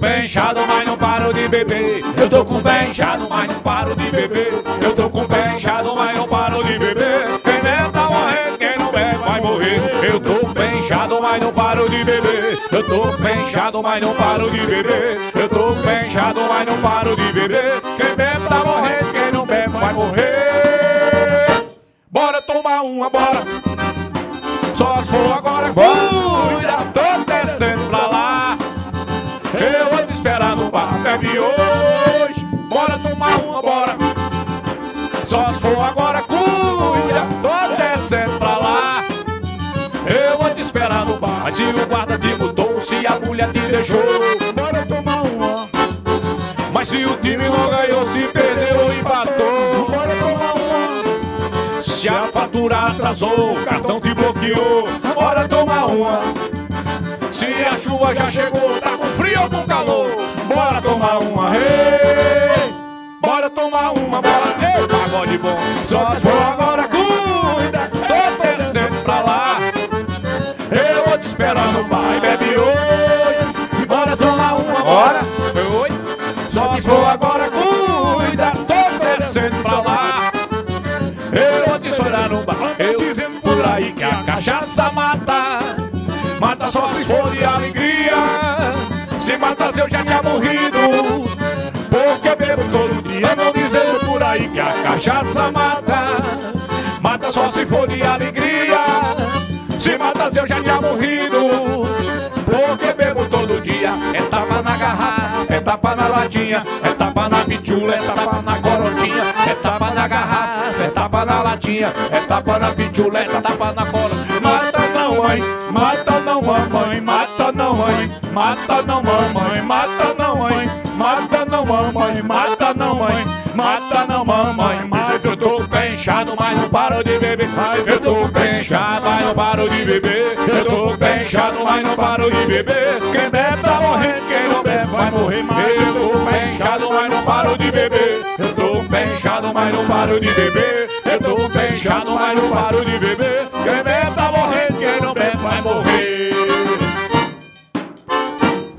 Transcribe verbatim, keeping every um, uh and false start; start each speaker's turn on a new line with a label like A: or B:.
A: pé inchado, mas não paro de beber. Eu tô com o pé inchado, mas não paro de beber. Eu tô com o pé inchado, mas não paro de beber. Quem bebe tá morrendo, quem não bebe vai morrer. Eu tô com o pé inchado, mas não paro de beber. Eu tô com o pé inchado, mas não paro de beber. Eu tô com o pé inchado, mas não paro de beber. Quem bebe tá morrendo, quem não bebe vai morrer. Bora tomar uma, bora. Só se for agora, cuida, tô descendo pra lá. Eu vou te esperar no bar, bebe hoje. Bora tomar uma, bora. Só se for agora, cuida, tô descendo pra lá. Eu vou te esperar no bar. Mas se o guarda te mudou, se a mulher te deixou, bora tomar uma. Mas se o time não ganhou, se perdeu ou empatou, bora tomar uma. Se a fatura atrasou, o cartão te bloqueou, bora tomar uma. Se a chuva já chegou, tá com frio ou com calor, bora tomar uma. Hey! Bora tomar uma, bora. Ei, pagode bom. Só se for agora, cuida, tô descendo pra lá. Eu vou te esperar no bar e bebe hoje. Bora tomar uma, bora. Oi. Só se for agora, cuida, tô descendo pra lá. Eu vou te esperar no bar. Eu dizendo por aí que a cachaça mata. Mata só se for de alegria. Se mata se eu já tinha morrido. Porque eu bebo todo dia. Não dizendo por aí que a cachaça mata. Mata só se for de alegria. Se mata se eu já tinha morrido. Porque bebo todo dia. É tapa na garrafa, é tapa na latinha, é tapa na pitula, é tapa na corotinha, é tapa na garrafa, é tapa na latinha, é tapa na pitula, é tapa na corotinha. Mata não, mãe, mata não, mamãe, mata não, mãe, mata não, mamãe, mata não, mãe, mata não, mamãe, mata não, mãe, mata não, mamãe. Mas eu tô com o pé inchado, mas não paro de beber. Eu tô com o pé inchado, mas não paro de beber. Eu tô com o pé inchado, mas não paro de beber. Quem bebe tá morrendo, quem não bebe vai morrer. Mas eu tô com o pé inchado, mas não paro de beber. Eu tô com o pé inchado, mas não paro de beber. Eu tô com o pé inchado, mas não paro de beber.